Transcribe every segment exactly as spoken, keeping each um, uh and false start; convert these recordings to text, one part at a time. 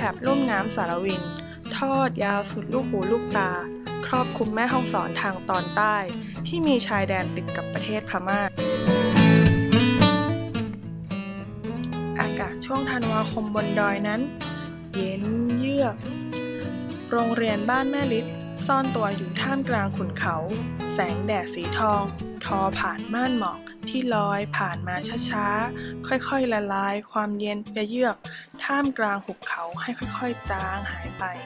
บลุ่มน้ำสารวินทอดยาวสุดลูกหูลูกตาครอบคลุมแม่ฮ่องสอนทางตอนใต้ที่มีชายแดนติดกับประเทศพม่าอากาศช่วงธันวาคมบนดอยนั้นเย็นเยือกโรงเรียนบ้านแม่ลิศซ่อนตัวอยู่ท่ามกลางขุนเขาแสงแดดสีทองทอผ่านม่านหมอกที่ลอยผ่านมาช้าๆค่อยๆละลายความเย็นเยือกท่ามกลางหุบเขาให้ค่อยๆจางหายไป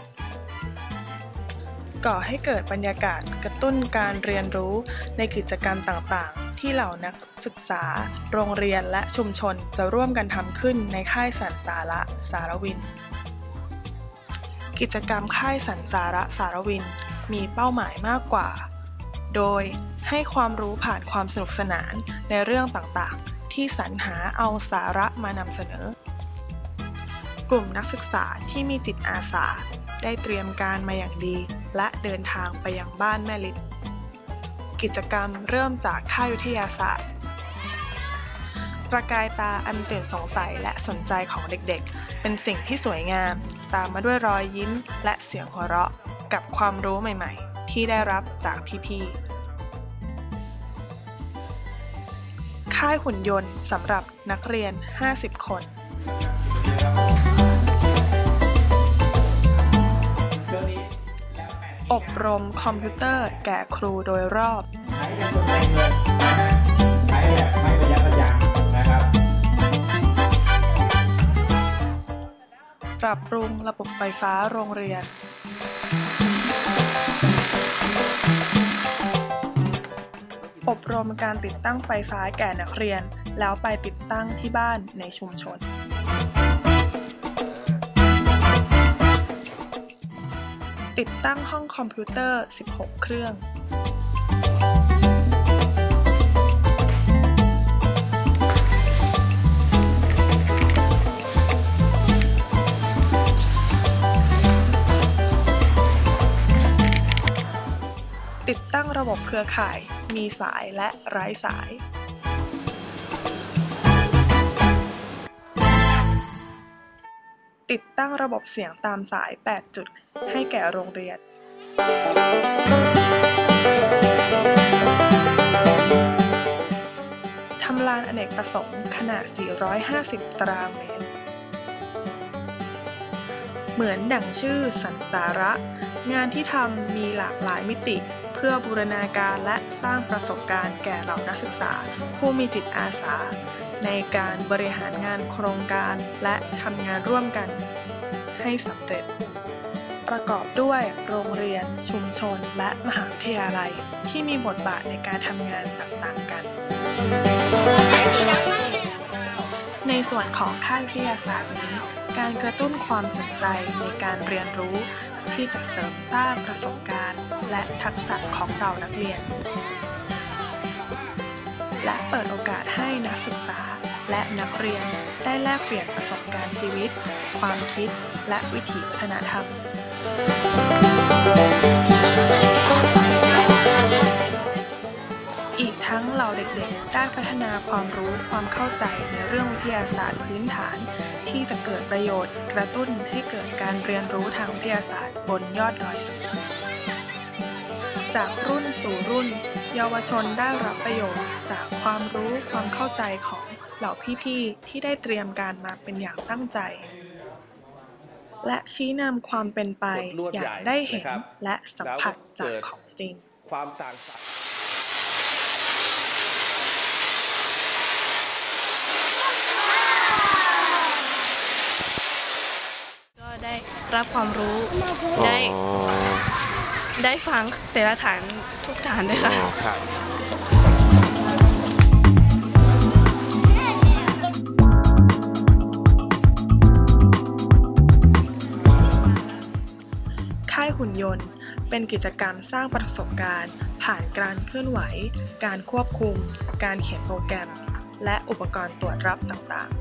ก่อให้เกิดบรรยากาศกระตุ้นการเรียนรู้ในกิจกรรมต่างๆที่เหล่านักศึกษาโรงเรียนและชุมชนจะร่วมกันทำขึ้นในค่ายสันสาระสารวินกิจกรรมค่ายสันสาระสารวินมีเป้าหมายมากกว่าโดยให้ความรู้ผ่านความสนุกสนานในเรื่องต่างๆที่สรรหาเอาสาระมานำเสนอกลุ่มนักศึกษาที่มีจิตอาสาได้เตรียมการมาอย่างดีและเดินทางไปยังบ้านแม่ลิศกิจกรรมเริ่มจากค่ายวิทยาศาสตร์ประกายตาอันตื่นสงสัยและสนใจของเด็กๆเป็นสิ่งที่สวยงามตามมาด้วยรอยยิ้มและเสียงหัวเราะกับความรู้ใหม่ๆที่ได้รับจากพี่ๆค่ายหุ่นยนต์สำหรับนักเรียนห้าสิบคนอบรมคอมพิวเตอร์แก่ครูโดยรอบใช้แบบคนใช้เงินนะฮะใช้แบบไม่ประหยัดประหยัดนะครับปรับปรุงระบบไฟฟ้าโรงเรียนอบรมการติดตั้งไฟฟ้าแก่นักเรียนแล้วไปติดตั้งที่บ้านในชุมชนติดตั้งห้องคอมพิวเตอร์สิบหกเครื่องติดตั้งระบบเครือข่ายมีสายและไร้สายติดตั้งระบบเสียงตามสายแปดจุดให้แก่โรงเรียนทำลานอเนกประสงค์ขนาดสี่ร้อยห้าสิบตารางเมตรเหมือนดั่งชื่อสันสาระงานที่ทำมีหลากหลายมิติเพื่อบูรณาการและสร้างประสบการณ์แก่เหล่านักศึกษาผู้มีจิตอาสาในการบริหารงานโครงการและทำงานร่วมกันให้สำเร็จประกอบด้วยโรงเรียนชุมชนและมหาวิทยาลัยที่มีบทบาทในการทำงานต่างๆกันในส่วนของค่ายวิทยาศาสตร์นี้การกระตุ้นความสนใจในการเรียนรู้ที่จะเสริมสร้างประสบการณ์และทักษะของเรานักเรียนและเปิดโอกาสให้นักศึกษาและนักเรียนได้แลกเปลี่ยนประสบการณ์ชีวิตความคิดและวิถีวัฒนธรรมอีกทั้งเราเด็กๆได้พัฒนาความรู้ความเข้าใจในเรื่องวิทยาศาสตร์พื้นฐานที่จะเกิดประโยชน์กระตุ้นให้เกิดการเรียนรู้ทางวิทยาศาสตร์บนยอดดอยสูงจากรุ่นสู่รุ่นเยาวชนได้รับประโยชน์จากความรู้ความเข้าใจของเหล่าพี่ๆที่ได้เตรียมการมาเป็นอย่างตั้งใจและชี้นำความเป็นไปอย่างได้เห็นและสัมผัสจากของจริงความต่างก็ได้รับความรู้ได้ได้ฟังแต่ละฐานทุกฐานเลยค่ะค่ายหุ่นยนต์เป็นกิจกรรมสร้างประสบการณ์ผ่านการเคลื่อนไหวการควบคุมการเขียนโปรแกรมและอุปกรณ์ตรวจรับต่างๆ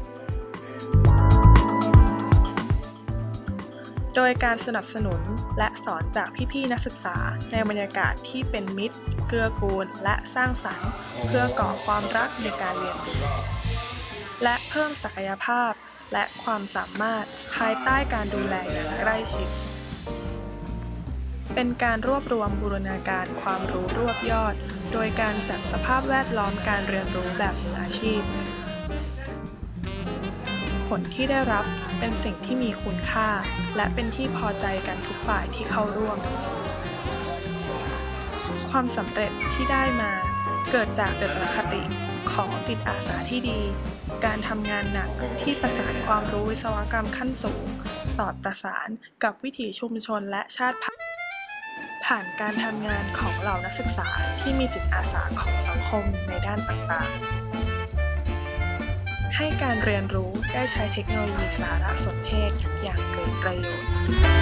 โดยการสนับสนุนและสอนจากพี่ๆนักศึกษาในบรรยากาศที่เป็นมิตรเกื้อกูลและสร้างสรรค์เพื่อก่อความรักในการเรียนรู้และเพิ่มศักยภาพและความสามารถภายใต้การดูแลอย่างใกล้ชิดเป็นการรวบรวมบูรณาการความรู้รวบยอดโดยการจัดสภาพแวดล้อมการเรียนรู้แบบมืออาชีพผลที่ได้รับเป็นสิ่งที่มีคุณค่าและเป็นที่พอใจกันทุกฝ่ายที่เข้าร่วมความสำเร็จที่ได้มาเกิดจากเจตคติของจิตอาสาที่ดีการทำงานหนักที่ประสานความรู้วิศวกรรมขั้นสูงสอดประสานกับวิถีชุมชนและชาติพันธุ์ผ่านการทำงานของเหล่านักศึกษาที่มีจิตอาสาของสังคมในด้านต่างๆให้การเรียนรู้ได้ใช้เทคโนโลยีสารสนเทศอย่างเกิดประโยชน์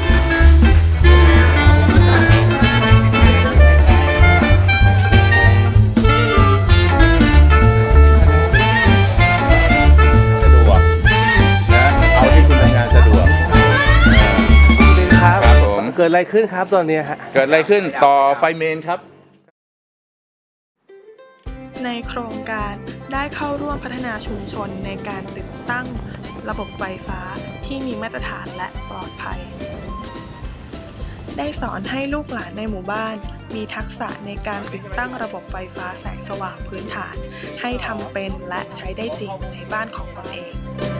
เกิดอะไรขึ้นครับตอนนี้ฮะเกิดอะไรขึ้นต่อไฟเมนครับในโครงการได้เข้าร่วมพัฒนาชุมชนในการติดตั้งระบบไฟฟ้าที่มีมาตรฐานและปลอดภัยได้สอนให้ลูกหลานในหมู่บ้านมีทักษะในการติดตั้งระบบไฟฟ้าแสงสว่างพื้นฐานให้ทำเป็นและใช้ได้จริงในบ้านของตนเอง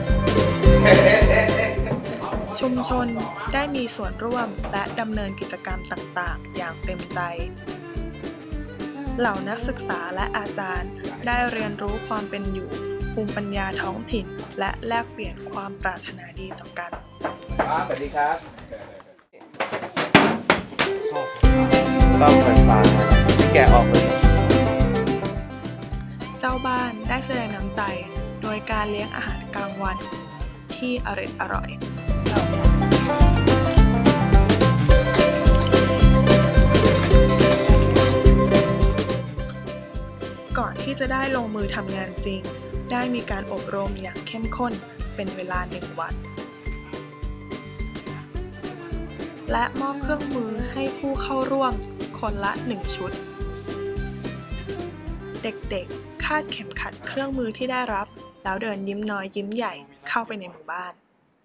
ชุมชนได้มีส่วนร่วมและดำเนินกิจกรรมต่างๆอย่างเต็มใจเหล่านักศึกษาและอาจารย์ได้เรียนรู้ความเป็นอยู่ภูมิปัญญาท้องถิ่นและแลกเปลี่ยนความปรารถนาดีต่อกันครับสวัสดีครับต้องไฟฟ้าที่แกะออกเลยเจ้าบ้านได้แสดงน้ำใจโดยการเลี้ยงอาหารกลางวันที่อร่อยอร่อยก่อนที่จะได้ลงมือทำงานจริงได้มีการอบรมอย่างเข้มข้นเป็นเวลาหนึ่งวันและมอบเครื่องมือให้ผู้เข้าร่วมคนละหนึ่งชุดเด็กๆคาดเข็มขัดเครื่องมือที่ได้รับแล้วเดินยิ้มน้อยยิ้มใหญ่เข้าไปในหมู่บ้าน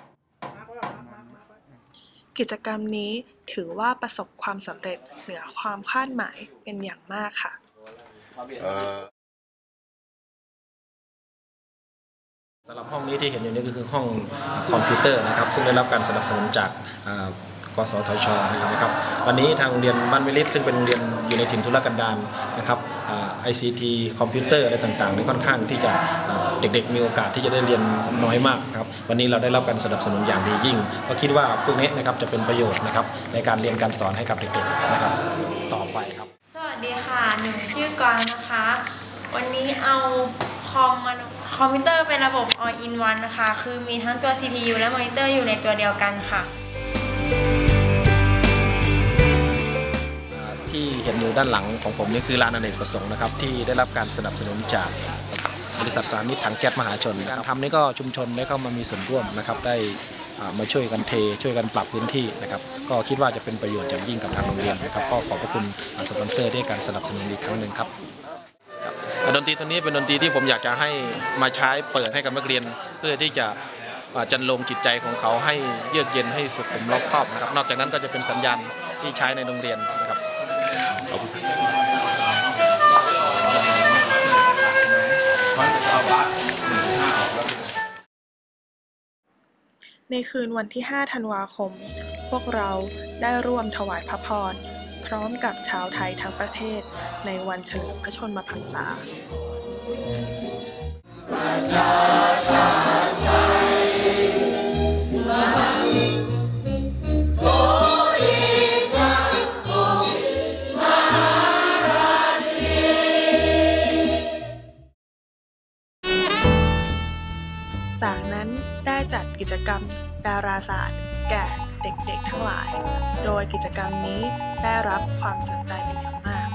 กิจกรรมนี้ถือว่าประสบความสำเร็จเหนือความคาดหมายเป็นอย่างมากค่ะสำหรับห้องนี้ที่เห็นอยู่นี้ก็คือห้องคอมพิวเตอร์นะครับซึ่งได้รับการสนับสนุนจากกสทช.นะครับวันนี้ทางโรงเรียนบ้านวิลิตซึ่งเป็นโรงเรียนอยู่ในถิ่นทุรกันดารนะครับ ไอ ซี ที คอมพิวเตอร์อะไรต่างๆในค่อนข้างที่จะเด็กๆมีโอกาสที่จะได้เรียนน้อยมากครับวันนี้เราได้รับการสนับสนุนอย่างดียิ่งก็คิดว่าพวกนี้นะครับจะเป็นประโยชน์นะครับในการเรียนการสอนให้กับเด็กๆนะครับต่อไปครับสวัสดีค่ะหนูชื่อกวางนะคะวันนี้เอาคอมมาคอมพิวเตอร์เป็นระบบ all in one นะคะคือมีทั้งตัว ซี พี ยู และมอนิเตอร์อยู่ในตัวเดียวกันค่ะที่เห็นอยู่ด้านหลังของผมนี่คือลานอเนกประสงค์นะครับที่ได้รับการสนับสนุนจากบริษัทสารมิตรถังแก๊สมหาชนการทำนี้ก็ชุมชนได้เข้ามามีส่วนร่วมนะครับได้มาช่วยกันเทช่วยกันปรับพื้นที่นะครับก็คิดว่าจะเป็นประโยชน์อย่างยิ่งกับทางโรงเรียนนะครับก็ขอบพระคุณสปอนเซอร์ด้วยการสนับสนุนอีกครั้งหนึ่งครับดนตรีตัวนี้เป็นดนตรีที่ผมอยากจะให้มาใช้เปิดให้กับนักเรียนเพื่อที่จะจันลงจิตใจของเขาให้เยือกเย็นให้สุขุมรอบคอบนะครับนอกจากนั้นก็จะเป็นสัญญาณที่ใช้ในโรงเรียนนะครับขอบคุณในคืนวันที่ห้าธันวาคมพวกเราได้ร่วมถวายพระพรพร้อมกับชาวไทยทั้งประเทศในวันเฉลิมพระชนมพรรษาประชาชาติไทยขอเดชะองค์มหาราชินีจากนั้นได้จัดกิจกรรมดาราศาสตร์แก่เด็กๆทั้งหลายโดยกิจกรรมนี้ได้รับความสนใจเป็นอย่างมาก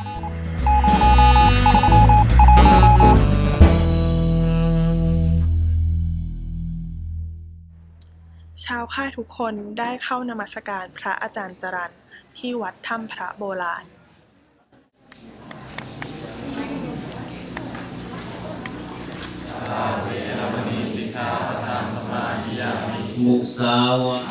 ชาวค่ายทุกคนได้เข้านมัสการพระอาจารย์จรัญที่วัดถ้ำพระโบราณเวรมณีสิกขาปะทังสมาธิยามุสาวะ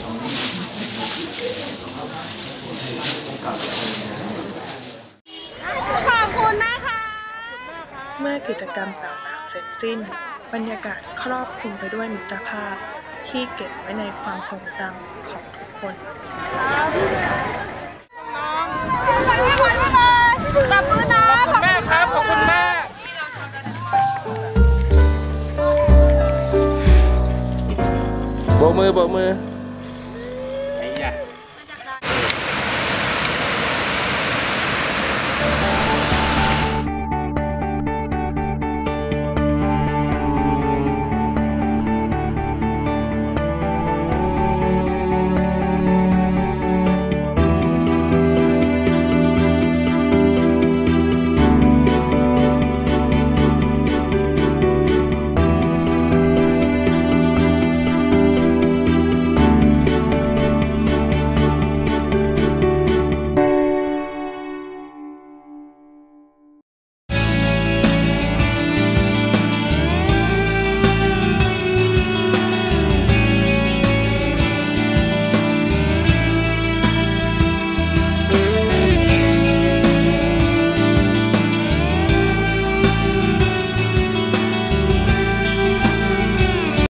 เมื่อกิจกรรมต่างๆเสร็จสิ้นบรรยากาศครอบคลุมไปด้วยมิตรภาพที่เก็บไว้ในความทรงจำของทุกคนแม่ครับขอบคุณแม่โบกมือโบกมือ